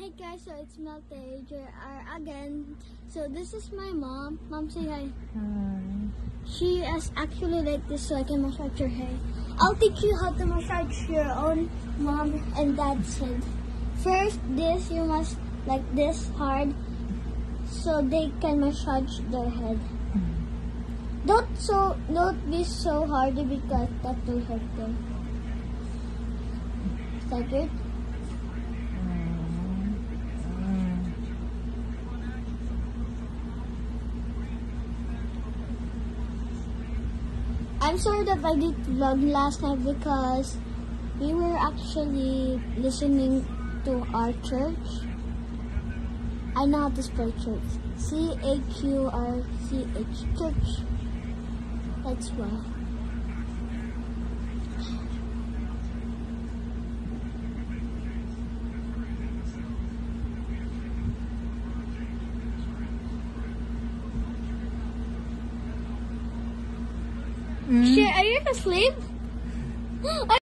Hey guys, so it's Melte again. So this is my mom. Mom, say hi. Hi. She is actually like this so I can massage your hair. I'll teach you how to massage your own mom and dad's head. First, this you must like this hard so they can massage their head. Don't be so hard because that will hurt them. Is that good? I'm sorry that I did vlog last night because we were actually listening to our church. I know how to spell church. C-A-Q-R-C-H, church. That's why. Shit, are you asleep?